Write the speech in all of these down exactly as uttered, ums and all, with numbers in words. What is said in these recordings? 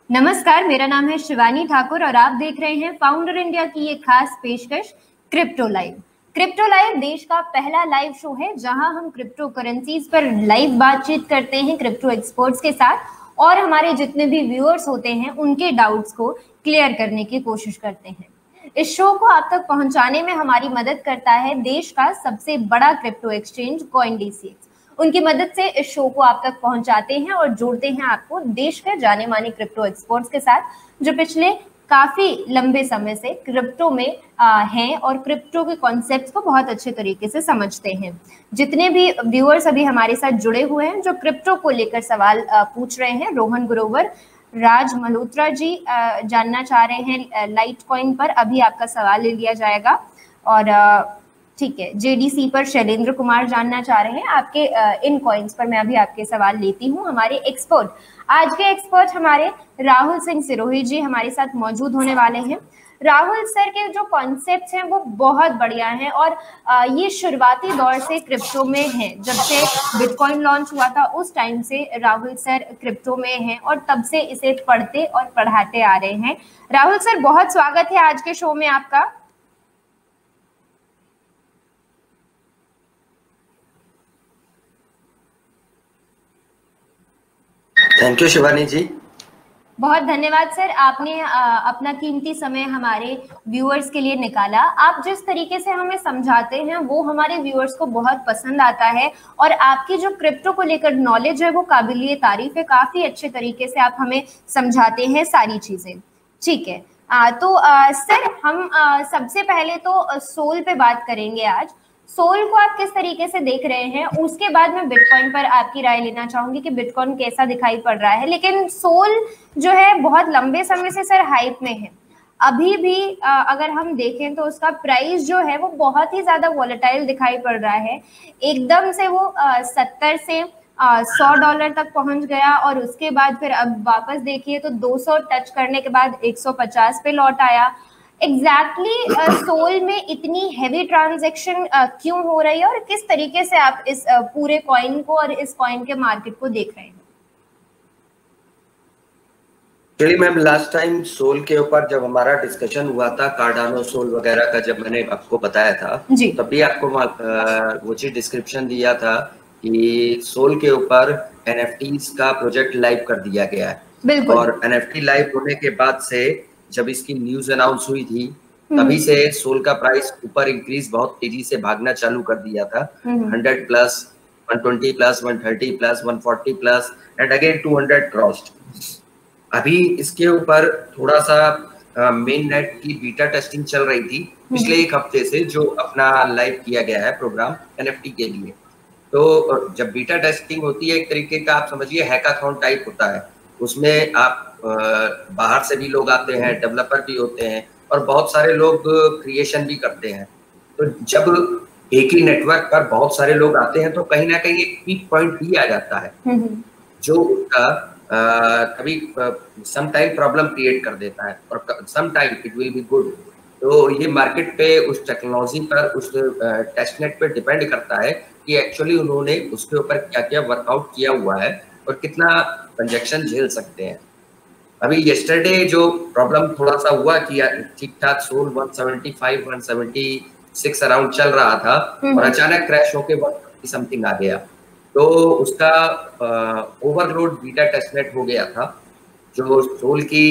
नमस्कार, मेरा नाम है शिवानी ठाकुर और आप देख रहे हैं फाउंडर इंडिया की एक खास पेशकश क्रिप्टो लाइव। क्रिप्टो लाइव देश का पहला लाइव शो है जहां हम क्रिप्टो करेंसीज पर लाइव बातचीत करते हैं क्रिप्टो एक्सपर्ट्स के साथ और हमारे जितने भी व्यूअर्स होते हैं उनके डाउट्स को क्लियर करने की कोशिश करते हैं। इस शो को आप तक पहुंचाने में हमारी मदद करता है देश का सबसे बड़ा क्रिप्टो एक्सचेंज कॉइनडेसिक्स। उनकी मदद से इस शो को आप तक पहुंचाते हैं और जोड़ते हैं आपको देश के जाने माने क्रिप्टो एक्सपर्ट्स के साथ जो पिछले काफी लंबे समय से क्रिप्टो में आ, हैं और क्रिप्टो के कॉन्सेप्ट्स को बहुत अच्छे तरीके से समझते हैं। जितने भी व्यूअर्स अभी हमारे साथ जुड़े हुए हैं जो क्रिप्टो को लेकर सवाल आ, पूछ रहे हैं, रोहन ग्रोवर, राज मल्होत्रा जी आ, जानना चाह रहे हैं लाइट कॉइन पर, अभी आपका सवाल ले लिया जाएगा। और आ, ठीक है, जेडीसी पर शैलेंद्र कुमार जानना चाह रहे हैं आपके इन कॉइन्स पर, मैं अभी आपके सवाल लेती हूं। हमारे एक्सपर्ट, आज के एक्सपर्ट हमारे राहुल सिंह सिरोही जी हमारे साथ मौजूद होने वाले हैं। राहुल सर के जो कॉन्सेप्ट्स हैं वो बहुत बढ़िया हैं और ये शुरुआती दौर से क्रिप्टो में हैं। जब से बिटकॉइन लॉन्च हुआ था उस टाइम से राहुल सर क्रिप्टो में हैं और तब से इसे पढ़ते और पढ़ाते आ रहे हैं। राहुल सर, बहुत स्वागत है आज के शो में आपका। Thank you Shivani ji. बहुत धन्यवाद सर, आपने आ, अपना कीमती समय हमारे व्यूअर्स के लिए निकाला। आप जिस तरीके से हमें समझाते हैं वो हमारे व्यूअर्स को बहुत पसंद आता है और आपकी जो क्रिप्टो को लेकर नॉलेज है वो काबिलिए तारीफ है। काफी अच्छे तरीके से आप हमें समझाते हैं सारी चीजें। ठीक है, आ, तो आ, सर हम आ, सबसे पहले तो सोल पे बात करेंगे आज। सोल को आप किस तरीके से देख रहे हैं, उसके बाद मैं बिटकॉइन पर आपकी राय लेना चाहूंगी कि बिटकॉइन कैसा दिखाई पड़ रहा है। लेकिन सोल जो है बहुत लंबे समय से सर हाइप में है। अभी भी अगर हम देखें तो उसका प्राइस जो है वो बहुत ही ज्यादा वॉलेटाइल दिखाई पड़ रहा है। एकदम से वो सत्तर से सौ डॉलर तक पहुंच गया और उसके बाद फिर अब वापस देखिए तो दो सौ टच करने के बाद एक सौ पचास पे लौट आया। एग्जैक्टली exactly, सोल में इतनी हैवी ट्रांजैक्शन क्यों हो रही है और किस तरीके से आप इस uh, पूरे कॉइन को और इस कॉइन के मार्केट को देख रहे हैं? चलिए मैम, लास्ट टाइम सोल के ऊपर जब हमारा डिस्कशन हुआ था, कार्डानो सोल वगैरह का जब मैंने आपको बताया था तभी आपको वो चीज डिस्क्रिप्शन दिया था कि सोल के ऊपर एनएफटीज का प्रोजेक्ट लाइव कर दिया गया है। और एनएफटी लाइव होने के बाद से जब इसकी न्यूज अनाउंस हुई थी तभी से सोल का प्राइस ऊपर इंक्रीज बहुत तेजी से भागना चालू कर दिया था। Hundred plus, one twenty plus, one thirty plus, one forty plus and again two hundred crossed. अभी इसके ऊपर थोड़ा सा मेन नेट की बीटा टेस्टिंग चल रही थी पिछले एक हफ्ते से, जो अपना लाइव किया गया है प्रोग्राम एनएफटी के लिए। तो जब बीटा टेस्टिंग होती है एक तरीके का आप समझिए हैकाथॉन टाइप होता है, उसमें आप बाहर से भी लोग आते हैं, डेवलपर भी होते हैं और बहुत सारे लोग क्रिएशन भी करते हैं। तो जब एक ही नेटवर्क पर बहुत सारे लोग आते हैं तो कहीं ना कहीं एक पीक पॉइंट भी आ जाता है जो उसका कभी सम टाइम प्रॉब्लम क्रिएट कर देता है और some time it will be good. तो ये मार्केट पे उस टेक्नोलॉजी पर, उस टेस्टनेट पे डिपेंड करता है कि एक्चुअली उन्होंने उसके ऊपर क्या क्या वर्कआउट किया हुआ है और कितना ट्रांजैक्शन झेल सकते हैं। अभी येस्टरडे जो प्रॉब्लम थोड़ा सा हुआ कि ठीक ठाक SOL one seventy five, one seventy six around चल रहा था और अचानक क्रैश होके वन फिफ्टी समथिंग आ गया, तो उसका ओवरलोड बीटा टेस्टनेट हो गया था। जो सोल की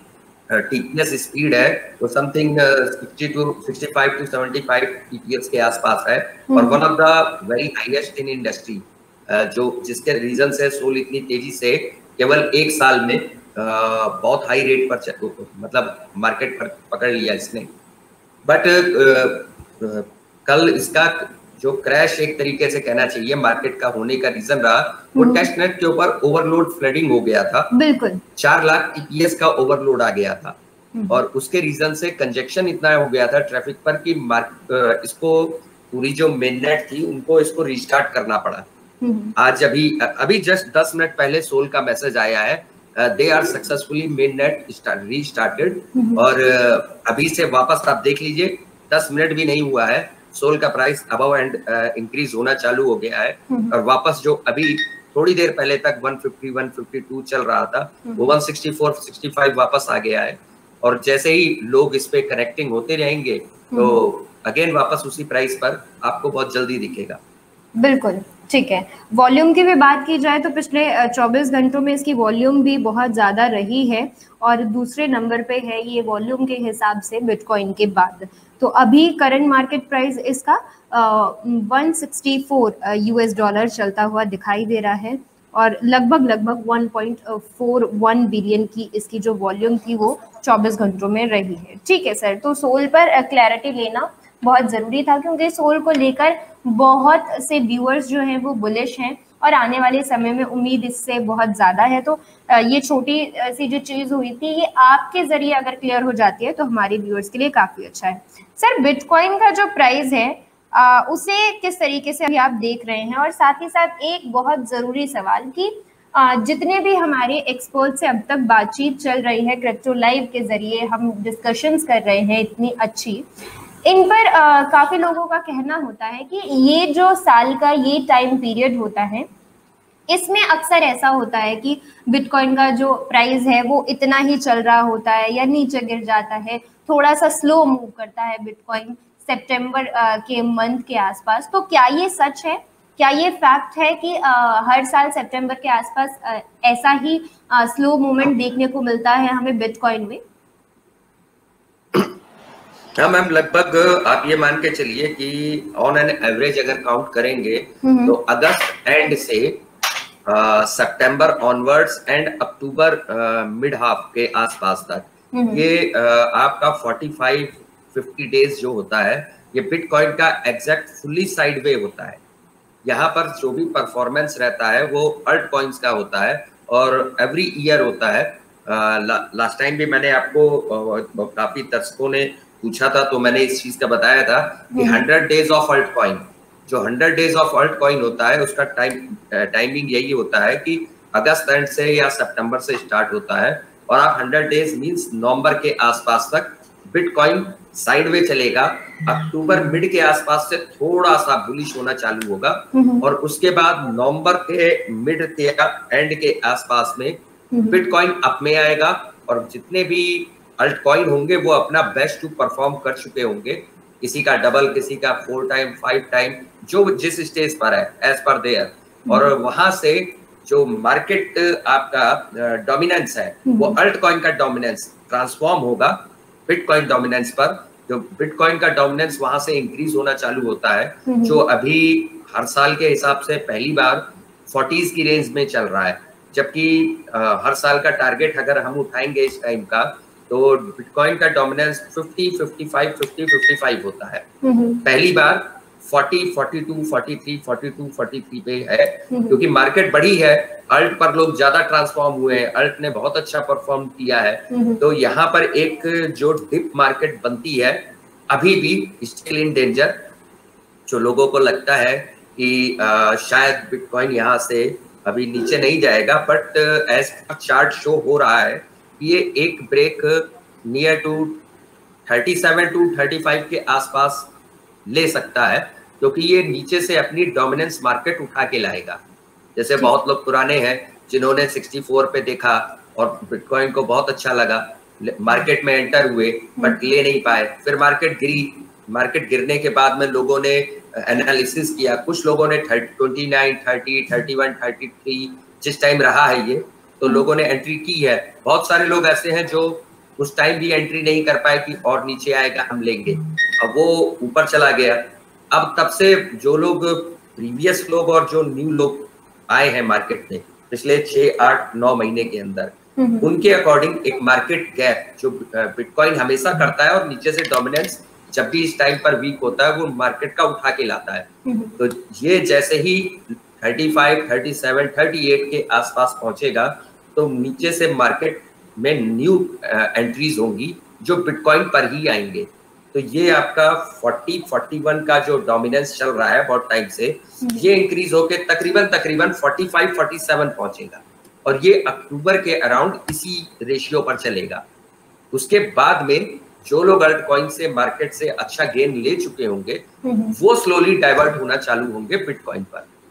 टीपीएस स्पीड है वो something sixty to sixty five to seventy five TPS के आसपास है और one of the very highest in industry, जो जिसके रीजन से सोल इतनी तेजी से केवल एक साल में Uh, बहुत हाई रेट पर मतलब मार्केट पर पकड़ लिया इसने। बट uh, uh, कल इसका जो क्रैश एक तरीके से कहना चाहिए मार्केट का होने का रीजन रहा वो टेस्टनेट के ऊपर ओवरलोड फ्लडिंग हो गया था। बिल्कुल चार लाख टीपीएस का ओवरलोड आ गया था और उसके रीजन से कंजेक्शन इतना हो गया था ट्रैफिक पर कि मार्केट uh, इसको पूरी जो मेन नेट थी उनको इसको रिस्टार्ट करना पड़ा। आज अभी अभी जस्ट दस मिनट पहले सोल का मैसेज आया है, they are successfully main net restarted और uh, अभी से वापस आप देख लीजिए दस मिनट भी नहीं हुआ है, सोल का प्राइस अबव एंड इंक्रीज होना चालू हो गया है और वापस जो अभी थोड़ी देर पहले तक one fifty one fifty two चल रहा था, वो one sixty four sixty five वापस आ गया है। और जैसे ही लोग इस पे कनेक्टिंग होते रहेंगे तो अगेन वापस उसी प्राइस पर आपको बहुत जल्दी दिखेगा। बिल्कुल ठीक है। वॉल्यूम की भी बात की जाए तो पिछले चौबीस घंटों में इसकी वॉल्यूम भी बहुत ज़्यादा रही है और दूसरे नंबर पे है ये वॉल्यूम के हिसाब से बिटकॉइन के बाद। तो अभी करंट मार्केट प्राइस इसका one sixty four US dollar चलता हुआ दिखाई दे रहा है और लगभग लगभग one point four one billion की इसकी जो वॉल्यूम थी वो चौबीस घंटों में रही है। ठीक है सर, तो सोल पर क्लैरिटी लेना बहुत ज़रूरी था क्योंकि सोल को लेकर बहुत से व्यूअर्स जो हैं वो बुलिश हैं और आने वाले समय में उम्मीद इससे बहुत ज़्यादा है। तो ये छोटी सी जो चीज़ हुई थी ये आपके ज़रिए अगर क्लियर हो जाती है तो हमारे व्यूअर्स के लिए काफ़ी अच्छा है। सर, बिटकॉइन का जो प्राइस है आ, उसे किस तरीके से अभी आप देख रहे हैं? और साथ ही साथ एक बहुत ज़रूरी सवाल कि आ, जितने भी हमारे एक्सपर्ट से अब तक बातचीत चल रही है क्रिप्टो लाइव के ज़रिए हम डिस्कशंस कर रहे हैं इतनी अच्छी, इन पर आ, काफी लोगों का कहना होता है कि ये जो साल का ये टाइम पीरियड होता है इसमें अक्सर ऐसा होता है कि बिटकॉइन का जो प्राइस है वो इतना ही चल रहा होता है या नीचे गिर जाता है, थोड़ा सा स्लो मूव करता है बिटकॉइन सितंबर के मंथ के आसपास। तो क्या ये सच है? क्या ये फैक्ट है कि आ, हर साल सितंबर के आसपास आ, ऐसा ही स्लो मूवमेंट देखने को मिलता है हमें बिटकॉइन में? हाँ मैम, लगभग आप ये मान के चलिए कि ऑन एन एवरेज अगर काउंट करेंगे तो अगस्त एंड से सितंबर ऑनवर्ड्स एंड अक्टूबर मिड हाफ के आसपास तक ये आ, आपका पैंतालीस पचास डेज जो होता है ये बिटकॉइन का एग्जैक्ट फुल्ली साइडवे होता है। यहाँ पर जो भी परफॉर्मेंस रहता है वो अल्ट कॉइन्स का होता है और एवरी ईयर होता है। लास्ट टाइम भी मैंने आपको काफी दर्शकों ने पूछा था तो मैंने इस चीज का बताया था कि hundred days of altcoin, जो hundred days of altcoin होता है उसका टाइम टाइमिंग यही होता है कि अगस्त एंड से या सितंबर से स्टार्ट होता है और आप हंड्रेड डेज मींस नवंबर के आसपास तक बिटकॉइन साइडवे चलेगा। अक्टूबर मिड के आसपास से थोड़ा सा बुलिश होना चालू होगा और उसके बाद नवंबर के मिड के एंड के आसपास में बिटकॉइन अप में आएगा और जितने भी अल्ट कॉइन होंगे वो अपना बेस्ट टू परफॉर्म कर चुके होंगे, किसी का डबल, किसी का फोर टाइम फाइव टाइम, जो जिस स्टेज पर है एज पर देयर। और वहां से जो मार्केट आपका डोमिनेंस है वो अल्ट कॉइन का डोमिनेंस ट्रांसफॉर्म होगा बिटकॉइन डोमिनेंस पर। जो बिटकॉइन का डोमिनेंस वहां से इंक्रीज होना चालू होता है, जो अभी हर साल के हिसाब से पहली बार फोर्टीज की रेंज में चल रहा है, जबकि हर साल का टारगेट अगर हम उठाएंगे इस टाइम का तो बिटकॉइन का dominance fifty, fifty five, fifty, fifty five होता है। पहली बार forty, forty two, forty three, forty two, forty three पे है क्योंकि मार्केट बड़ी है, अल्ट पर लोग ज्यादा ट्रांसफॉर्म हुए हैं, अल्ट ने बहुत अच्छा परफॉर्म किया है। तो यहाँ पर एक जो डिप मार्केट बनती है अभी भी स्टिल इन डेंजर। जो लोगों को लगता है कि आ, शायद बिटकॉइन यहाँ से अभी नीचे नहीं जाएगा, बट एज चार्ट शो हो रहा है ये एक break near two thirty seven two thirty five के आसपास ले सकता है क्योंकि ये नीचे से अपनी डोमिनेंस मार्केट उठा के लाएगा। जैसे बहुत लोग पुराने हैं जिन्होंने सिक्सटी फोर पे देखा और बिटकॉइन को बहुत अच्छा लगा, मार्केट में एंटर हुए बट ले नहीं पाए, फिर मार्केट गिरी, मार्केट गिरने के बाद में लोगों ने एनालिसिस किया, कुछ लोगों ने twenty nine, thirty, thirty one, thirty three जिस टाइम रहा है ये तो लोगों ने एंट्री की है। बहुत सारे लोग ऐसे हैं जो उस टाइम भी एंट्री नहीं कर पाए कि और नीचे आएगा हम लेंगे, अब वो ऊपर चला गया। अब तब से जो लोग प्रीवियस लोग और जो न्यू लोग आए हैं मार्केट में पिछले छह आठ नौ महीने के अंदर, उनके अकॉर्डिंग एक मार्केट गैप जो बिटकॉइन हमेशा करता है और नीचे से डोमिनेंस जब भी इस टाइम पर वीक होता है वो मार्केट का उठा के लाता है। तो ये जैसे ही thirty five, thirty seven, thirty eight के आसपास पहुंचेगा तो नीचे से मार्केट में न्यू एंट्रीज होंगी जो बिटकॉइन पर ही आएंगे। तो ये आपका फोर्टी, फोर्टी वन का जो डोमिनेंस चल रहा है बहुत टाइम से, ये इंक्रीज होके तकरीबन तकरीबन फोर्टी फाइव, फोर्टी सेवन पहुंचेगा और ये अक्टूबर के अराउंड इसी रेशियो पर चलेगा। उसके बाद में जो लोग अल्ट कॉइन से मार्केट से अच्छा गेन ले चुके होंगे वो स्लोली डाइवर्ट होना चालू होंगे बिटकॉइन पर।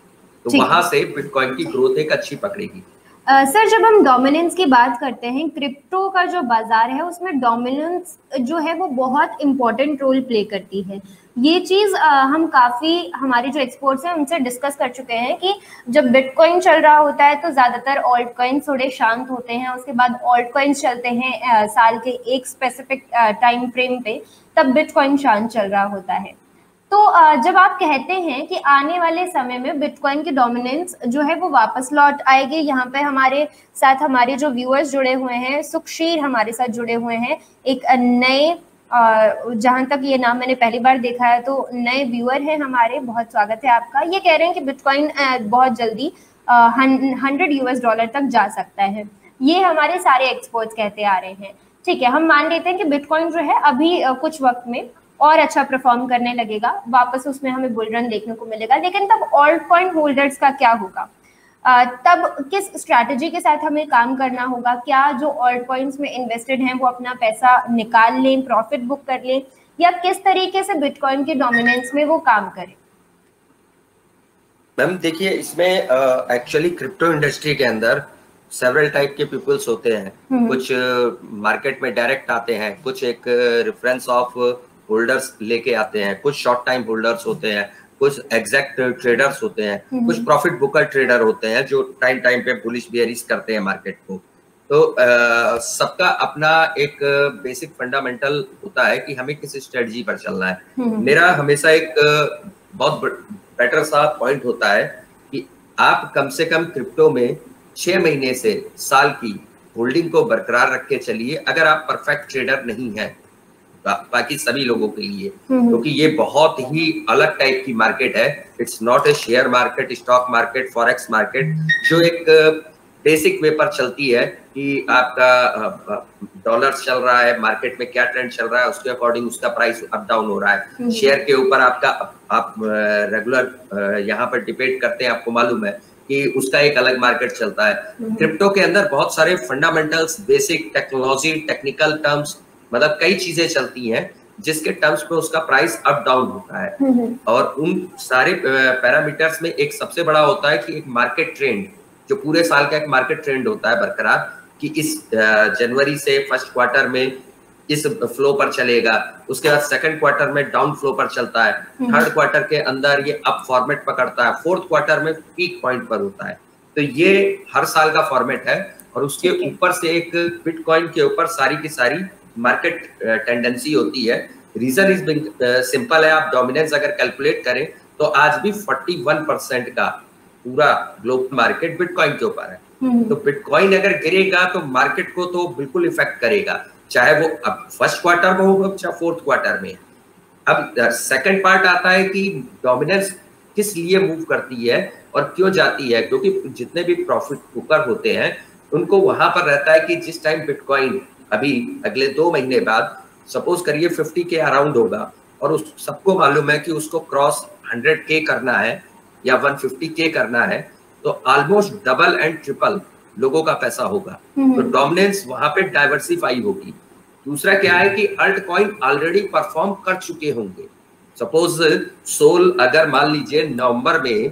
तो वहां से बिटकॉइन की ग्रोथ एक अच्छी पकड़ेगी। सर uh, जब हम डोमिनेंस की बात करते हैं, क्रिप्टो का जो बाजार है उसमें डोमिनेंस जो है वो बहुत इंपॉर्टेंट रोल प्ले करती है। ये चीज uh, हम काफी हमारे जो एक्सपर्ट्स हैं उनसे डिस्कस कर चुके हैं कि जब बिटकॉइन चल रहा होता है तो ज्यादातर ऑल्ट कॉइन्स थोड़े शांत होते हैं, उसके बाद ऑल्ट कॉइन्स चलते हैं uh, साल के एक स्पेसिफिक टाइम फ्रेम पे, तब बिटकॉइन शांत चल रहा होता है। तो जब आप कहते हैं कि आने वाले समय में बिटकॉइन की डोमिनेंस जो है वो वापस लौट आएगी, यहाँ पे हमारे साथ हमारे जो व्यूअर्स जुड़े हुए हैं, सुखशीर हमारे साथ जुड़े हुए हैं, एक नए जहां तक ये नाम मैंने पहली बार देखा है तो नए व्यूअर हैं हमारे, बहुत स्वागत है आपका। ये कह रहे हैं कि बिटकॉइन बहुत जल्दी हंड्रेड यूएस डॉलर तक जा सकता है, ये हमारे सारे एक्सपर्ट्स कहते आ रहे हैं। ठीक है, हम मान लेते हैं कि बिटकॉइन जो है अभी कुछ वक्त में और अच्छा परफॉर्म करने लगेगा, वापस उसमें हमें बुल रन देखने को मिलेगा, लेकिन तब ऑल्ट कॉइन होल्डर्स का क्या होगा? आ, तब किस स्ट्रैटेजी के साथ हमें काम करना होगा? क्या जो ऑल्ट कॉइन्स में इन्वेस्टेड हैं वो अपना पैसा निकाल लें, प्रॉफिट बुक कर लें, या किस तरीके से बिटकॉइन के डोमिनेंस में वो काम करें? मैम देखिए, इसमें एक्चुअली क्रिप्टो इंडस्ट्री के अंदर सेवरल टाइप के पीपल्स होते हैं। कुछ मार्केट uh, में डायरेक्ट आते हैं, कुछ एक रेफरेंस ऑफ होल्डर्स लेके आते हैं, कुछ शॉर्ट टाइम होल्डर्स होते हैं, कुछ एग्जैक्ट ट्रेडर्स होते हैं, कुछ प्रॉफिट बुकर ट्रेडर होते हैं जो टाइम टाइम पे बुलिश बेयरिश करते हैं मार्केट को। तो uh, सबका अपना एक बेसिक फंडामेंटल होता है कि हमें किस स्ट्रेटजी पर चलना है। मेरा हमेशा एक uh, बहुत बेटर सा पॉइंट होता है कि आप कम से कम क्रिप्टो में छह महीने से साल की होल्डिंग को बरकरार रख के चलिए, अगर आप परफेक्ट ट्रेडर नहीं है बाकी सभी लोगों के लिए, क्योंकि तो ये बहुत ही अलग टाइप की मार्केट है। It's not a share market, stock market, forex market, जो एक बेसिक वे पर चलती है कि आपका डॉलर चल रहा है, मार्केट में क्या ट्रेंड चल रहा है उसके अकॉर्डिंग उसका प्राइस अप डाउन हो रहा है। शेयर के ऊपर आपका आप रेगुलर यहाँ पर डिबेट करते हैं, आपको मालूम है कि उसका एक अलग मार्केट चलता है। क्रिप्टो के अंदर बहुत सारे fundamentals, basic technology, technical terms, मतलब कई चीजें चलती हैं जिसके टर्म्स पे उसका प्राइस अप डाउन होता है। और उन सारे पैरामीटर्स में एक सबसे बड़ा होता है कि एक मार्केट ट्रेंड, जो पूरे साल का एक मार्केट ट्रेंड होता है बरकरार, कि इस जनवरी से फर्स्ट क्वार्टर में इस फ्लो पर चलेगा, उसके बाद सेकंड क्वार्टर में डाउन फ्लो पर चलता है, थर्ड क्वार्टर के अंदर ये अप फॉर्मेट पकड़ता है, फोर्थ क्वार्टर में पीक पॉइंट पर होता है। तो ये हर साल का फॉर्मेट है और उसके ऊपर से एक बिटकॉइन के ऊपर सारी की सारी मार्केट टेंडेंसी होती है। रीजन इज सिंपल है, आप डोमिनेंस अगर कैलकुलेट करें तो आज भी इकतालीस परसेंट का पूरा ग्लोबल मार्केट बिटकॉइन के ऊपर है। तो बिटकॉइन अगर गिरेगा तो मार्केट को तो बिल्कुल इफेक्ट करेगा, चाहे वो अब फर्स्ट क्वार्टर में हो चाहे फोर्थ क्वार्टर में। अब सेकंड पार्ट आता है कि डोमिनेंस किस लिए मूव करती है और क्यों जाती है, क्योंकि जितने भी प्रॉफिट बुकर होते हैं उनको वहां पर रहता है कि जिस टाइम बिटकॉइन अभी अगले दो महीने बाद सपोज करिए फिफ्टी के अराउंड होगा और उस सबको मालूम है कि उसको क्रॉस हंड्रेड के करना है या वन फिफ्टी के करना है, तो ऑलमोस्ट डबल एंड ट्रिपल लोगों का पैसा होगा। तो डोमिनेंस वहां पे डाइवर्सिफाई होगी। दूसरा क्या है कि अल्ट कॉइन ऑलरेडी परफॉर्म कर चुके होंगे। सपोज सोल अगर मान लीजिए नवंबर में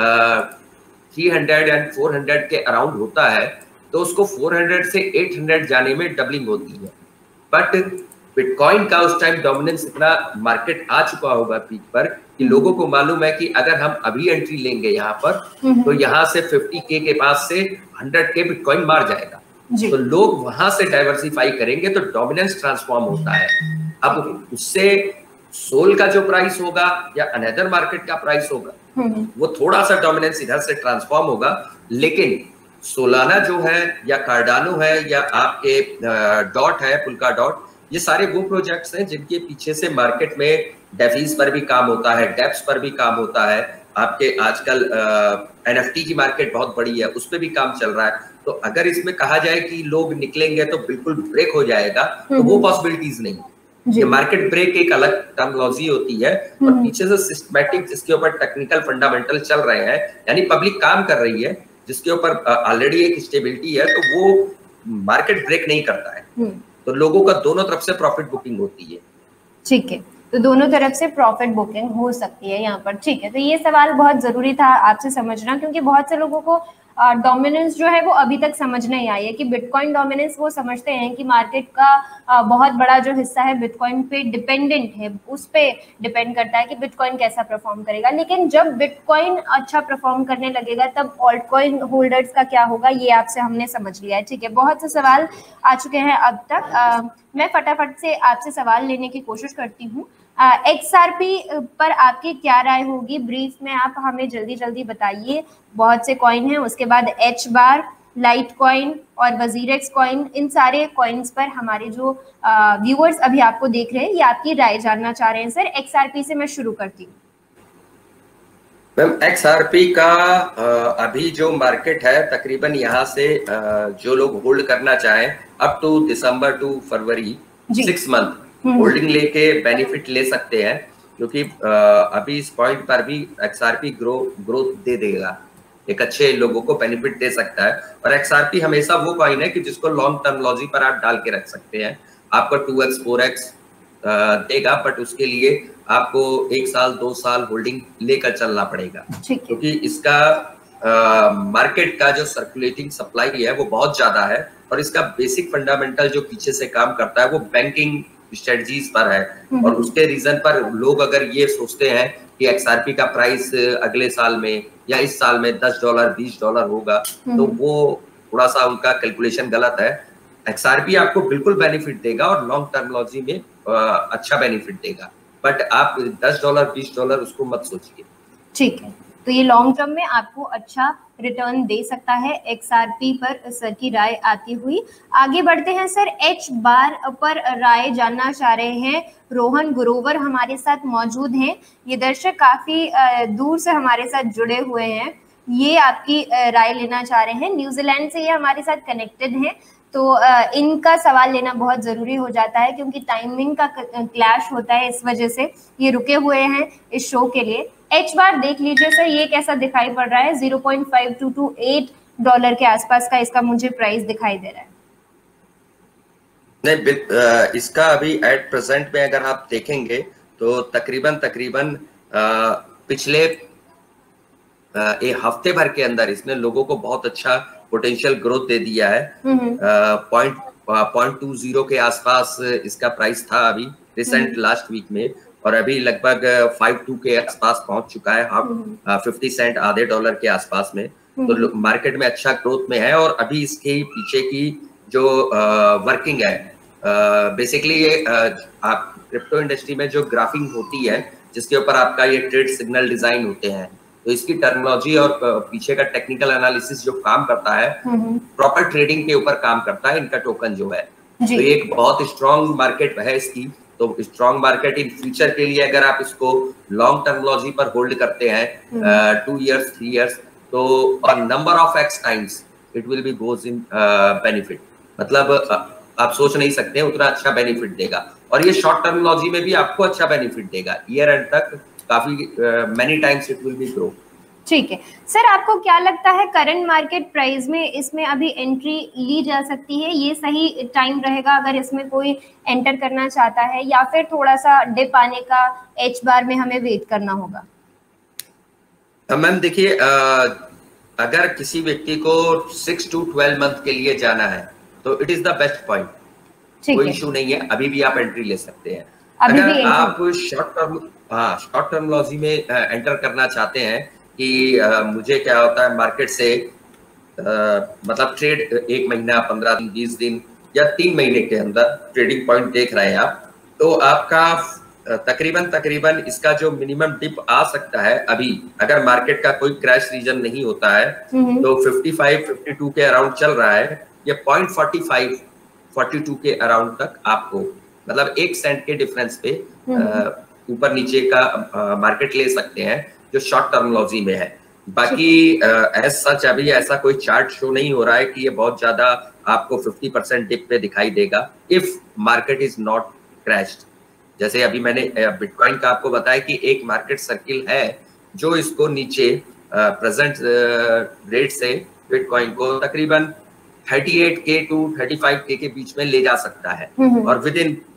three hundred and four hundred के अराउंड होता है तो उसको फोर हंड्रेड से एट हंड्रेड जाने में डबलिंग होती है। बट बिटकॉइन का उस टाइम डोमिनेंस इतना मार्केट आ चुका होगा पीक पर कि लोगों को मालूम है कि अगर हम अभी एंट्री लेंगे यहाँ पर तो यहाँ से फिफ्टी के के पास से हंड्रेड के बिटकॉइन मार जाएगा। तो लोग वहां से डाइवर्सिफाई करेंगे तो डोमिनेंस ट्रांसफॉर्म होता है। अब उससे सोल का जो प्राइस होगा या अनदर मार्केट का प्राइस होगा वो थोड़ा सा डोमिनेंस इधर से ट्रांसफॉर्म होगा, लेकिन सोलाना जो है या कार्डानो है या आपके डॉट है, पुल्का डॉट, ये सारे वो प्रोजेक्ट्स हैं जिनके पीछे से मार्केट में डेफीज पर भी काम होता है, डेप्स पर भी काम होता है। आपके आजकल एनएफटी की मार्केट बहुत बड़ी है, उस पर भी काम चल रहा है। तो अगर इसमें कहा जाए कि लोग निकलेंगे तो बिल्कुल ब्रेक हो जाएगा, तो वो पॉसिबिलिटीज नहीं। ये मार्केट ब्रेक एक अलग टर्मिनोलॉजी होती है और पीछे से सिस्टमैटिक जिसके ऊपर टेक्निकल फंडामेंटल चल रहे हैं, यानी पब्लिक काम कर रही है जिसके ऊपर ऑलरेडी एक स्टेबिलिटी है, तो वो मार्केट ब्रेक नहीं करता है। तो लोगों का दोनों तरफ से प्रॉफिट बुकिंग होती है। ठीक है, तो दोनों तरफ से प्रॉफिट बुकिंग हो सकती है यहाँ पर। ठीक है, तो ये सवाल बहुत जरूरी था आपसे समझना, क्योंकि बहुत से लोगों को डोमिनेंस uh, जो है वो अभी तक समझ नहीं आई है कि बिटकॉइन डोमिनेंस वो समझते हैं कि मार्केट का uh, बहुत बड़ा जो हिस्सा है बिटकॉइन पे डिपेंडेंट है, उस पे डिपेंड करता है कि बिटकॉइन कैसा परफॉर्म करेगा। लेकिन जब बिटकॉइन अच्छा परफॉर्म करने लगेगा तब ऑल्ट कॉइन होल्डर्स का क्या होगा, ये आपसे हमने समझ लिया है। ठीक है, बहुत से सवाल आ चुके हैं अब तक। uh, मैं फटाफट से आपसे सवाल लेने की कोशिश करती हूँ। एक्सआरपी पर आपकी क्या राय होगी, ब्रीफ में आप हमें जल्दी जल्दी बताइए। बहुत से कॉइन हैं, उसके बाद एच बार, लाइट कॉइन और वजीरेक्स कॉइन, इन सारे कॉइन्स पर हमारे जो व्यूअर्स अभी आपको देख रहे हैं ये आपकी राय जानना चाह रहे हैं। सर एक्सआरपी से मैं शुरू करती हूँ। मैम एक्सआरपी का अभी जो मार्केट है तकरीबन यहाँ से जो लोग होल्ड करना चाहें अप टू दिसंबर टू फरवरी सिक्स मंथ होल्डिंग लेके बेनिफिट ले सकते हैं, क्योंकि अभी इस पॉइंट पर भी एक्सआरपी ग्रो ग्रोथ दे देगा, एक अच्छे लोगों को बेनिफिट दे सकता है। और एक्सआरपी हमेशा वो कॉइन है कि जिसको लॉन्ग टर्म लॉजी पर आप डाल के रख सकते हैं, आपको टू एक्स फोर एक्स देगा, बट उसके लिए आपको एक साल दो साल होल्डिंग लेकर चलना पड़ेगा, क्योंकि इसका मार्केट का जो सर्कुलेटिंग सप्लाई है वो बहुत ज्यादा है और इसका बेसिक फंडामेंटल जो पीछे से काम करता है वो बैंकिंग स्ट्रेटजीज पर है। और उसके रीजन पर लोग अगर ये सोचते हैं कि एक्सआरपी का प्राइस अगले साल में या इस साल में दस डॉलर बीस डॉलर होगा, तो वो थोड़ा सा उनका कैलकुलेशन गलत है। एक्सआरपी आपको बिल्कुल बेनिफिट देगा और लॉन्ग टर्म लॉजी में अच्छा बेनिफिट देगा, बट आप दस डॉलर बीस डॉलर उसको मत सोचिए। ठीक है, तो ये लॉन्ग टर्म में आपको अच्छा रिटर्न दे सकता है एक्सआरपी पर, सर की राय आती हुई। आगे बढ़ते हैं सर, एच बार पर राय जानना चाह रहे हैं रोहन गुरोवर हमारे साथ मौजूद हैं। ये दर्शक काफी दूर से हमारे साथ जुड़े हुए हैं, ये आपकी राय लेना चाह रहे हैं, न्यूजीलैंड से ये हमारे साथ कनेक्टेड हैं। तो इनका सवाल लेना बहुत जरूरी हो जाता है क्योंकि टाइमिंग का क्लैश होता है, इस वजह से ये रुके हुए हैं इस शो के लिए। एच बार देख लीजिए सर, ये कैसा दिखाई पड़ रहा है, zero point five two two eight dollar के आसपास का इसका मुझे प्राइस दिखाई दे रहा है। नहीं, इसका अभी एट प्रेजेंट में अगर आप देखेंगे तो तकरीबन तकरीबन पिछले एक हफ्ते भर के अंदर इसने लोगों को बहुत अच्छा पोटेंशियल ग्रोथ दे दिया है। पॉइंट पॉइंट टू जीरो के आसपास इसका प्राइस था अभी रिसेंट लास्ट वीक में, और अभी लगभग फाइव टू के आसपास पहुंच चुका है, हाफ फिफ्टी सेंट आधे डॉलर के आसपास में। तो मार्केट में अच्छा ग्रोथ में है। और अभी इसके पीछे की जो वर्किंग है, बेसिकली ये आप क्रिप्टो इंडस्ट्री में जो ग्राफिंग होती है जिसके ऊपर आपका ये ट्रेड सिग्नल डिजाइन होते हैं, तो इसकी टर्मिनोलॉजी और पीछे का टेक्निकल एनालिसिस जो काम करता है प्रॉपर ट्रेडिंग के ऊपर काम करता है इनका टोकन जो है। तो ये एक बहुत स्ट्रॉन्ग मार्केट है इसकी। तो स्ट्रॉन्ग मार्केट इन फ्यूचर के लिए अगर आप इसको लॉन्ग टर्मिनोलॉजी पर होल्ड करते हैं टू इयर्स थ्री इयर्स, तो और number of x times it will be goes in benefit, मतलब आप सोच नहीं सकते उतना अच्छा बेनिफिट देगा। और ये शॉर्ट टर्मिनोलॉजी में भी आपको अच्छा बेनिफिट देगा, ईयर एंड तक काफी many times it will be grow. ठीक है सर, आपको क्या लगता है करंट मार्केट प्राइस में इसमें अभी एंट्री ली जा सकती है, ये सही टाइम रहेगा अगर इसमें कोई एंटर करना चाहता है, या फिर थोड़ा सा डिप आने का एच बार में हमें वेट करना होगा? मैम देखिए, अगर किसी व्यक्ति को सिक्स टू ट्वेल्व मंथ के लिए जाना है तो it is the best point, कोई इशू नहीं है, अभी भी आप एंट्री ले सकते हैं। अभी अगर भी आप शॉर्ट टर्म हाँ शॉर्ट टर्मिनोलॉजी में एंटर करना चाहते हैं कि आ, मुझे क्या होता है मार्केट से आ, मतलब ट्रेड एक महीना पंद्रह दिन बीस दिन या तीन महीने के अंदर ट्रेडिंग पॉइंट देख रहे हैं आप, तो आपका तकरीबन तकरीबन इसका जो मिनिमम डिप आ सकता है अभी, अगर मार्केट का कोई क्रैश रीजन नहीं होता है तो फिफ्टी फाइव फिफ्टी टू के अराउंड चल रहा है, ये point forty five forty two के अराउंड तक आपको मतलब एक सेंट के डिफरेंस पे ऊपर नीचे का मार्केट ले सकते हैं जो शॉर्ट टर्मिनोलॉजी में है। बाकी एज सच अभी ऐसा कोई चार्ट शो नहीं हो रहा है कि ये बहुत ज्यादा आपको फिफ्टी परसेंट डिप पे दिखाई देगा if market is not crashed. जैसे अभी मैंने बिटकॉइन का आपको बताया कि एक मार्केट सर्किल है जो इसको नीचे प्रेजेंट रेट से बिटकॉइन को तकरीबन थर्टी एट के टू थर्टी फाइव के के बीच में ले जा सकता है, और विद इन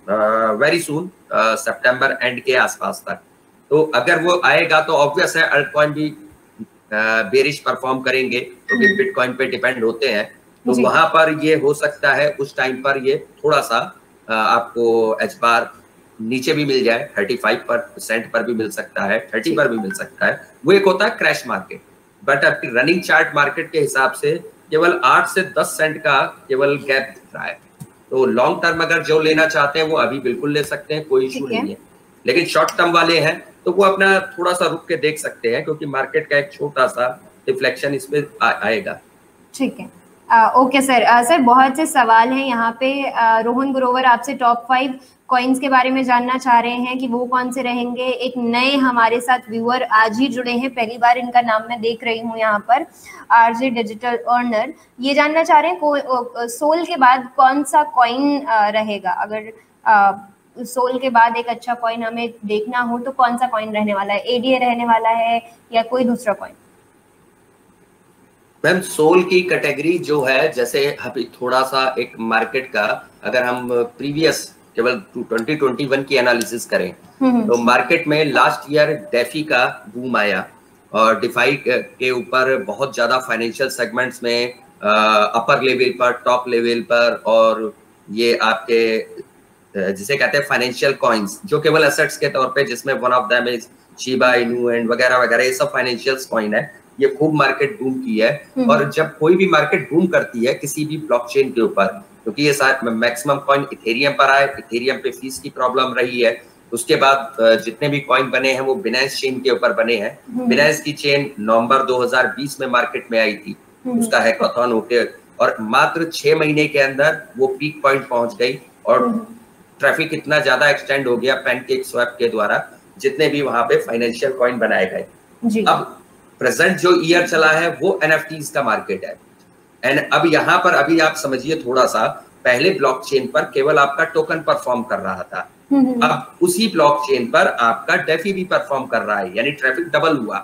वेरी सून, सितंबर एंड के आसपास तक। तो अगर वो आएगा तो ऑब्वियस है अल्ट कॉइन भी बेरिश परफॉर्म करेंगे, क्योंकि तो बिटकॉइन पे डिपेंड होते हैं। तो वहां पर ये हो सकता है उस टाइम पर ये थोड़ा सा uh, आपको एच बार नीचे भी मिल जाए, पैंतीस परसेंट पर भी मिल सकता है, तीस पर भी मिल सकता है। वो एक होता है क्रैश मार्केट। बट आपकी रनिंग चार्ट मार्केट के हिसाब से केवल आठ से दस सेंट का केवल गैप दिख रहा है। तो लॉन्ग टर्म अगर जो लेना चाहते हैं वो अभी बिल्कुल ले सकते हैं, कोई इशू नहीं है। लेकिन शॉर्ट टर्म वाले हैं तो वो अपना थोड़ा सा रुक के देख सकते हैं, क्योंकि मार्केट का एक छोटा सा रिफ्लेक्शन इसमें आएगा। ठीक है, ओके सर। सर बहुत से सवाल हैं यहाँ पे। uh, रोहन ग्रोवर आपसे टॉप फाइव कॉइन्स के बारे में जानना चाह रहे हैं कि वो कौन से रहेंगे। एक नए हमारे साथ व्यूअर आज ही जुड़े हैं, पहली बार इनका नाम मैं देख रही हूँ यहाँ पर, आरजे डिजिटल अर्नर। ये जानना चाह रहे हैं को सोल के बाद कौन सा कॉइन रहेगा। अगर uh, सोल के बाद एक अच्छा कॉइन हमें देखना हो तो कौन सा कॉइन रहने वाला है? एडीए रहने वाला है या कोई दूसरा कॉइन? मैम सोल की कैटेगरी जो है, जैसे अभी थोड़ा सा एक मार्केट का अगर हम प्रीवियस केवल ट्वेंटी ट्वेंटी वन की एनालिसिस करें तो मार्केट में लास्ट ईयर डेफी का बूम आया और डिफाई के ऊपर बहुत ज्यादा फाइनेंशियल सेगमेंट्स में अपर लेवल पर, टॉप लेवल पर, और ये आपके जिसे कहते हैं फाइनेंशियल कॉइन्स जो केवल एसेट्स के तौर पे, जिसमें one of them is Shiba Inu and वगैरह वगैरह, ये सब फाइनेंशियल कॉइन है। ये खूब मार्केट बूम की है। और जब कोई भी मार्केट बूम करती है किसी भी ब्लॉकचेन के ऊपर, क्योंकि ये सारे मैक्सिमम कॉइन इथेरियम पर आए, इथेरियम पे फीस की प्रॉब्लम रही है। उसके बाद जितने भी कॉइन बने हैं वो बिनांस चेन के ऊपर बने हैं। बिनांस की चेन नवंबर दो हज़ार बीस में मार्केट में आई थी, उसका हैकाथॉन होके, और मात्र छह महीने के अंदर वो पीक पॉइंट पहुंच गई और ट्रैफिक इतना ज्यादा एक्सटेंड हो गया पैनकेक स्वैप के द्वारा, जितने भी वहां पे फाइनेंशियल कॉइन बनाए गए। अब प्रेजेंट जो ईयर चला है वो एनएफटीज का मार्केट है। एंड अब यहाँ पर अभी आप समझिए थोड़ा सा, पहले ब्लॉकचेन पर केवल आपका टोकन परफॉर्म कर रहा था, अब उसी ब्लॉकचेन पर आपका डेफी भी परफॉर्म कर रहा है, यानी ट्रैफिक डबल हुआ।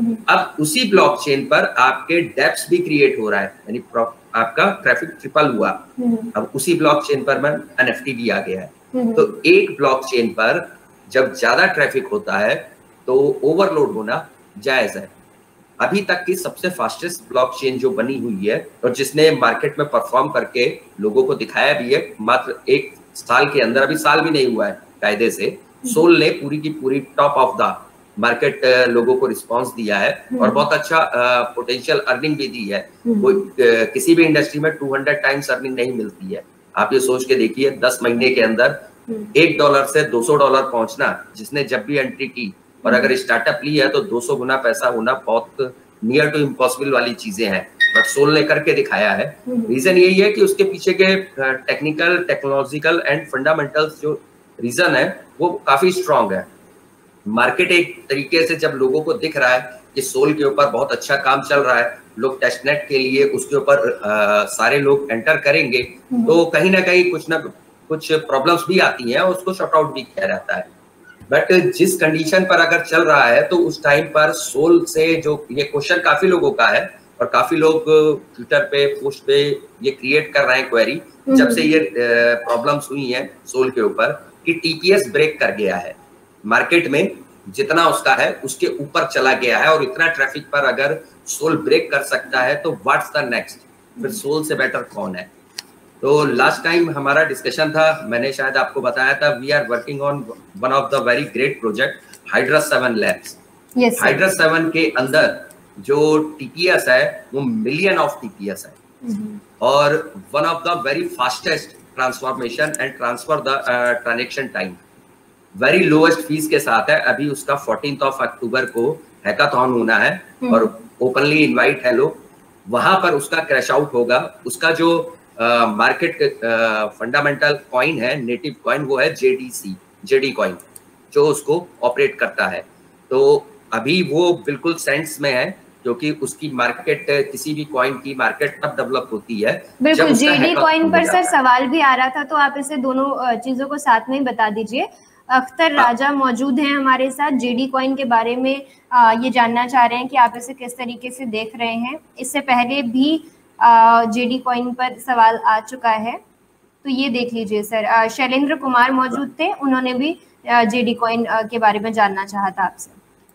अब उसी ब्लॉकचेन पर आपके डेप्स भी क्रिएट हो रहा है, यानी आपका ट्रैफिक ट्रिपल हुआ। अब उसी ब्लॉकचेन पर में एनएफटी भी आ गया है। तो एक ब्लॉकचेन पर जब ज्यादा ट्रैफिक होता है तो ओवरलोड होना जायज है। अभी तक की सबसे फास्टेस्ट ब्लॉकचेन जो बनी हुई है और जिसने मार्केट में परफॉर्म करके लोगों को दिखाया भी है, मात्र एक साल के अंदर, अभी साल भी नहीं हुआ है कायदे से, सोल ने पूरी की पूरी टॉप ऑफ द मार्केट लोगों को रिस्पांस दिया है और बहुत अच्छा पोटेंशियल अर्निंग भी दी है। कोई किसी भी इंडस्ट्री में टू हंड्रेड टाइम्स अर्निंग नहीं मिलती है। आप ये सोच के देखिए, दस महीने के अंदर एक डॉलर से दो सौ डॉलर पहुंचना, जिसने जब भी एंट्री की और अगर स्टार्टअप ली है तो दो सौ गुना पैसा होना बहुत नियर टू इम्पॉसिबल वाली चीजें हैं, बट सोल ने करके दिखाया है। रीजन यही है कि उसके पीछे के टेक्निकल, टेक्नोलॉजिकल एंड फंडामेंटल्स जो रीजन है वो काफी स्ट्रांग है। मार्केट एक तरीके से जब लोगों को दिख रहा है कि सोल के ऊपर बहुत अच्छा काम चल रहा है, लोग टेस्टनेट के लिए उसके ऊपर सारे लोग एंटर करेंगे, तो कहीं ना कहीं कुछ ना कुछ प्रॉब्लम्स भी आती हैं, उसको शॉर्ट आउट भी किया जाता है। बट जिस कंडीशन पर अगर चल रहा है तो उस टाइम पर सोल से जो ये क्वेश्चन काफी लोगों का है और काफी लोग ट्विटर पे पोस्ट पे ये क्रिएट कर रहे हैं क्वेरी, जब से ये प्रॉब्लम्स हुई हैं सोल के ऊपर कि टीपीएस ब्रेक कर गया है, मार्केट में जितना उसका है उसके ऊपर चला गया है और इतना ट्रैफिक पर अगर सोल ब्रेक कर सकता है तो व्हाट्स द नेक्स्ट, फिर सोल से बेटर कौन है। तो लास्ट टाइम हमारा डिस्कशन था, मैंने शायद आपको बताया था, we are working on one of the very great project Hydra seven labs. Hydra seven के अंदर जो टीपीएस है वो मिलियन ऑफ टीपीएस है और one of the very fastest transformation and transfer the transaction time, very lowest fees के साथ है। अभी उसका फोर्टीन्थ ऑफ अक्टूबर को हैकाथॉन होना है और ओपनली इनवाइट है लोग, वहां पर उसका क्रैश आउट होगा। उसका जो मार्केट फंडामेंटल कॉइन है, नेटिव कॉइन, वो है जेडीसी, जेडी कॉइन, जो उसको ऑपरेट करता है। तो अभी वो बिल्कुल सेंस में है क्योंकि उसकी मार्केट, किसी भी कॉइन की मार्केट तब डेवलप होती है। बिल्कुल, जेडी कॉइन पर सर सवाल भी आ रहा था, तो आप इसे दोनों चीजों को साथ में ही बता दीजिए। अख्तर राजा मौजूद हैं हमारे साथ, जेडी कॉइन के बारे में आ, ये जानना चाह रहे हैं कि आप इसे किस तरीके से देख रहे हैं। इससे पहले भी जेडी कॉइन पर सवाल आ चुका है। तो ये देख लीजिए सर। शैलेंद्र कुमार मौजूद थे, उन्होंने भी जेडी कॉइन के बारे में जानना चाहा था आपसे।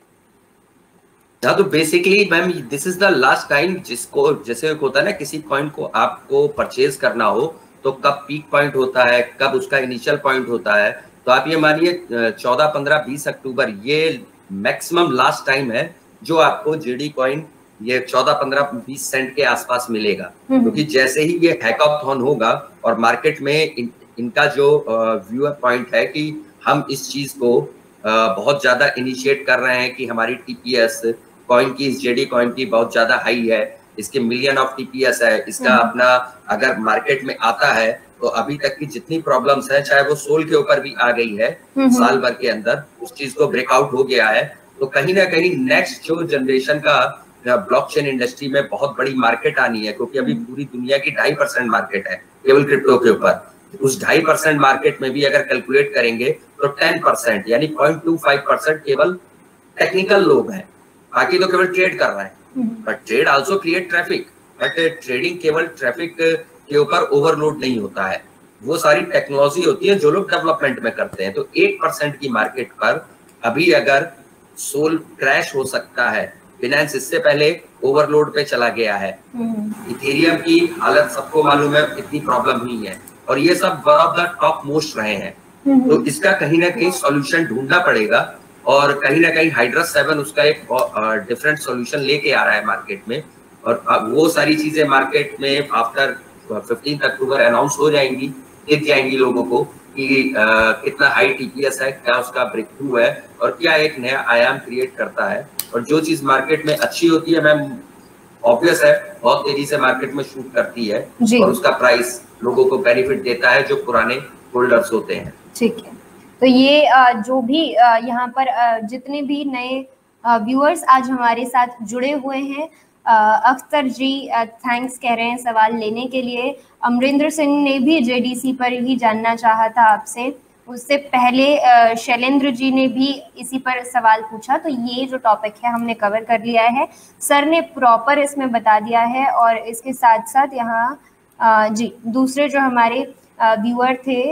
हाँ, तो basically ma'am this is the last time जिसको, जैसे होता है ना किसी कॉइन को आपको परचेज करना हो तो कब पीक पॉइंट होता है, कब उसका इनिशियल पॉइंट होता है, तो आप ये मानिए चौदह पंद्रह बीस अक्टूबर ये मैक्सिमम लास्ट टाइम है जो आपको जेडी कॉइन ये चौदह पंद्रह बीस सेंट के आसपास मिलेगा। क्योंकि तो जैसे ही ये हैकाथॉन होगा और मार्केट में इन, इनका जो व्यूअर पॉइंट है कि हम इस चीज को आ, बहुत ज्यादा इनिशिएट कर रहे हैं कि हमारी टीपीएस कॉइन की, इस जेडी कॉइन की बहुत ज्यादा हाई है, इसके मिलियन ऑफ टीपीएस है, इसका अपना अगर मार्केट में आता है तो अभी तक की जितनी प्रॉब्लम्स है, चाहे वो सोल के ऊपर भी आ गई है साल भर के अंदर, उस चीज को ब्रेकआउट हो गया है। तो कहीं ना कहीं नेक्स्ट जो जनरेशन का ब्लॉकचेन इंडस्ट्री में बहुत बड़ी मार्केट आनी है, क्योंकि अभी पूरी दुनिया की ढाई परसेंट मार्केट है केवल क्रिप्टो के ऊपर। उस ढाई परसेंट मार्केट में भी अगर कैलकुलेट करेंगे तो टेन परसेंट यानी पॉइंट टू फाइव परसेंट केवल टेक्निकल लोग हैं, बाकी तो केवल ट्रेड कर रहे हैं। But trade also create traffic, but trading केवल ट्रैफिक के ऊपर ओवरलोड नहीं होता है, वो सारी टेक्नोलॉजी होती है जो लोग डेवलपमेंट में करते हैं। तो एट परसेंट की मार्केट पर अभी अगर सोल क्रैश हो सकता है, फाइनेंस इससे पहले ओवरलोड पे चला गया है, इथेरियम की हालत सबको मालूम है इतनी प्रॉब्लम हुई है, और ये सब one of the top most रहे हैं। तो इसका कहीं ना कहीं सॉल्यूशन ढूंढना पड़ेगा, और कहीं ना कहीं हाइड्रस सेवन उसका एक डिफरेंट सॉल्यूशन लेके आ रहा है मार्केट में, और वो सारी चीजें मार्केट में आफ्टर फिफ्टीन अक्टूबर अनाउंस हो जाएंगी, दिख जाएंगी लोगों को कि आ, कितना हाई टीपीएस है, क्या उसका ब्रेक थ्रू है, और क्या एक नया आयाम क्रिएट करता है। और जो चीज मार्केट में अच्छी होती है मैम, ऑब्वियस है बहुत तेजी से मार्केट में शूट करती है, और उसका प्राइस लोगों को बेनिफिट देता है जो पुराने होल्डर्स होते हैं। ठीक है, तो ये जो भी यहाँ पर जितने भी नए व्यूअर्स आज हमारे साथ जुड़े हुए हैं, अख्तर जी थैंक्स कह रहे हैं सवाल लेने के लिए। अमरिंदर सिंह ने भी जेडीसी पर ही जानना चाहा था आपसे, उससे पहले शैलेंद्र जी ने भी इसी पर सवाल पूछा। तो ये जो टॉपिक है हमने कवर कर लिया है, सर ने प्रॉपर इसमें बता दिया है। और इसके साथ साथ यहाँ जी दूसरे जो हमारे व्यूअर थे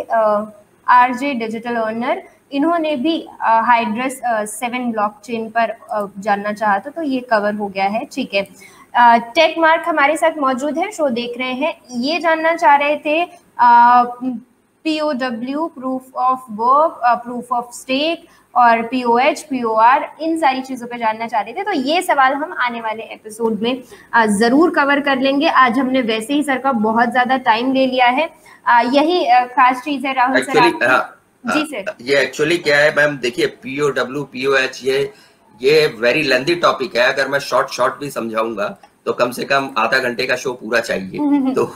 आरजे डिजिटल ओनर, इन्होंने भी हाइड्रस सेवन ब्लॉकचेन पर जानना चाहा था, तो ये कवर हो गया है। ठीक है, टेक मार्क हमारे साथ मौजूद है, शो देख रहे हैं, ये जानना चाह रहे थे POW, proof of work, proof of stake और पीओएच, पीओआर, इन सारी चीज़ों पे जानना चाह रहे थे। तो ये सवाल हम आने वाले एपिसोड में ज़रूर कवर कर लेंगे। आज हमने वैसे ही सर का बहुत ज़्यादा टाइम ले लिया है, यही खास चीज़ है राहुल सर। जी सर, ये एक्चुअली क्या है मैम, देखिए पीओडब्ल्यू, पीओएच ये ये वेरी लेंथी टॉपिक है। अगर मैं शॉर्ट शॉर्ट भी समझाऊंगा तो कम से कम आधा घंटे का शो पूरा चाहिए। तो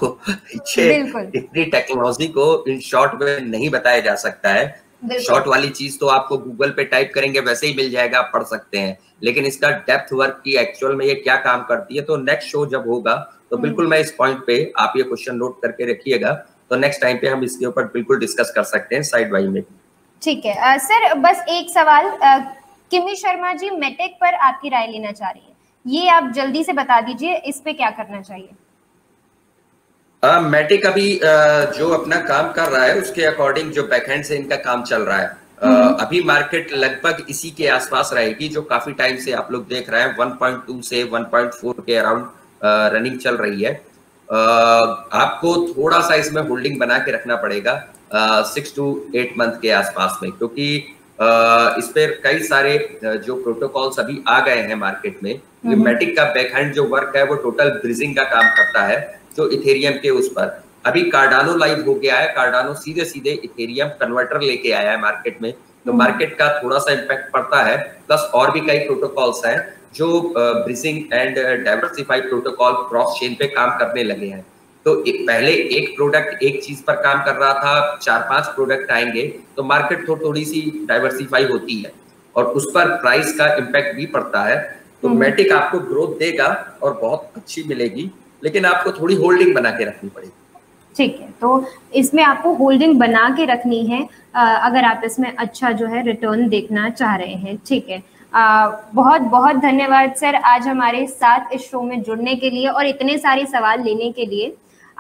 इतनी टेक्नोलॉजी को इन शॉर्ट में नहीं बताया जा सकता है। शॉर्ट वाली चीज तो आपको गूगल पे टाइप करेंगे वैसे ही मिल जाएगा, आप पढ़ सकते हैं, लेकिन इसका डेप्थ वर्क की एक्चुअल में ये क्या काम करती है, तो नेक्स्ट शो जब होगा तो बिल्कुल मैं इस पॉइंट पे आप ये क्वेश्चन नोट करके रखिएगा, तो नेक्स्ट टाइम पे हम इसके ऊपर बिल्कुल डिस्कस कर सकते हैं साइड बाई में। ठीक है आ, सर बस एक सवाल, आ, किमी शर्मा जी मेटेक पर आपकी राय लेना चाह रही है, ये आप जल्दी से बता दीजिए, इस पे क्या करना चाहिए? मेटेक अभी uh, जो अपना काम कर रहा है उसके अकॉर्डिंग जो बैकएंड से इनका काम चल रहा है, uh, अभी मार्केट लगभग इसी के आसपास रहेगी जो काफी टाइम से आप लोग देख रहे हैं, वन पॉइंट टू से वन पॉइंट फोर के अराउंड रनिंग चल रही है। Uh, आपको थोड़ा सा इसमें होल्डिंग बना के रखना पड़ेगा सिक्स टू एट मंथ के आसपास में, क्योंकि uh, इस पर कई सारे uh, जो प्रोटोकॉल्स अभी आ गए हैं मार्केट में। मेटिक का बैकहैंड जो वर्क है वो टोटल ब्रिजिंग का काम करता है, जो इथेरियम के उस पर अभी कार्डानो लाइव हो गया है। कार्डानो सीधे सीधे इथेरियम कन्वर्टर लेके आया है मार्केट में, तो मार्केट का थोड़ा सा इम्पैक्ट पड़ता है। प्लस और भी कई प्रोटोकॉल्स हैं जो bridging and diversified protocol cross chain पे काम करने लगे हैं। तो पहले एक प्रोडक्ट एक चीज पर काम कर रहा था, चार पांच प्रोडक्ट आएंगे तो मार्केट थो, थोड़ी सी डाइवर्सिफाई होती है और उस पर प्राइस का इम्पैक्ट भी पड़ता है। तो मेटिक आपको ग्रोथ देगा और बहुत अच्छी मिलेगी, लेकिन आपको थोड़ी होल्डिंग बना के रखनी पड़ेगी। ठीक है, तो इसमें आपको होल्डिंग बना के रखनी है अगर आप इसमें अच्छा जो है रिटर्न देखना चाह रहे हैं। ठीक है, आ, बहुत बहुत धन्यवाद सर आज हमारे साथ इस शो में जुड़ने के लिए और इतने सारे सवाल लेने के लिए।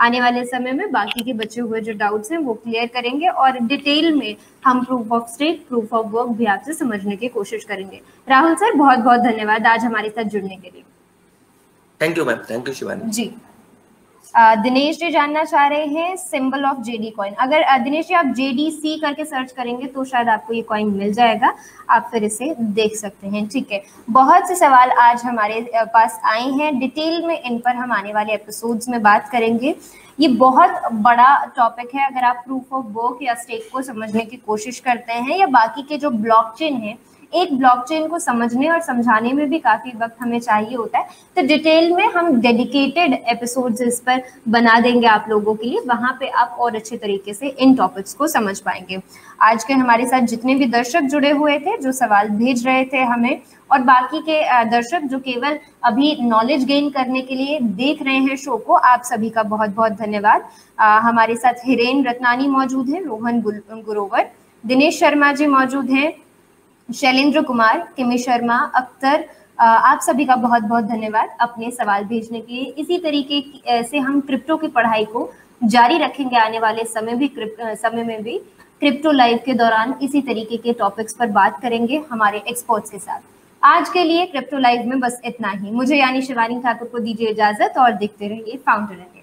आने वाले समय में बाकी के बचे हुए जो डाउट्स हैं वो क्लियर करेंगे और डिटेल में हम proof of stake, proof of work भी आपसे समझने की कोशिश करेंगे। राहुल सर, बहुत बहुत धन्यवाद आज हमारे साथ जुड़ने के लिए। Thank you ma'am. Thank you Shivani ji. Dinesh ji जानना चाह रहे हैं सिंबल ऑफ जेडी कॉइन। अगर दिनेश जी आप जेडीसी करके सर्च करेंगे तो शायद आपको ये कॉइन मिल जाएगा, आप फिर इसे देख सकते हैं। ठीक है, बहुत से सवाल आज हमारे पास आए हैं, डिटेल में इन पर हम आने वाले एपिसोड्स में बात करेंगे। ये बहुत बड़ा टॉपिक है। अगर आप प्रूफ ऑफ वर्क या स्टेक को समझने की कोशिश करते हैं या बाकी के जो ब्लॉकचेन है, एक ब्लॉकचेन को समझने और समझाने में भी काफी वक्त हमें चाहिए होता है, तो डिटेल में हम डेडिकेटेड एपिसोड्स इस पर बना देंगे आप लोगों के लिए। वहां पे आप और अच्छे तरीके से इन टॉपिक्स को समझ पाएंगे। आज के हमारे साथ जितने भी दर्शक जुड़े हुए थे, जो सवाल भेज रहे थे हमें, और बाकी के दर्शक जो केवल अभी नॉलेज गेन करने के लिए देख रहे हैं शो को, आप सभी का बहुत बहुत धन्यवाद। हमारे साथ हिरेन रत्नानी मौजूद हैं, रोहन गुरोवर, दिनेश शर्मा जी मौजूद हैं, शैलेंद्र कुमार, किमी शर्मा, अख्तर, आप सभी का बहुत बहुत धन्यवाद अपने सवाल भेजने के लिए। इसी तरीके से हम क्रिप्टो की पढ़ाई को जारी रखेंगे आने वाले समय भी समय में भी क्रिप्टो लाइव के दौरान इसी तरीके के टॉपिक्स पर बात करेंगे हमारे एक्सपर्ट्स के साथ। आज के लिए क्रिप्टो लाइव में बस इतना ही। मुझे यानी शिवानी ठाकुर को दीजिए इजाजत और देखते रहिए फाउंडर इंडिया।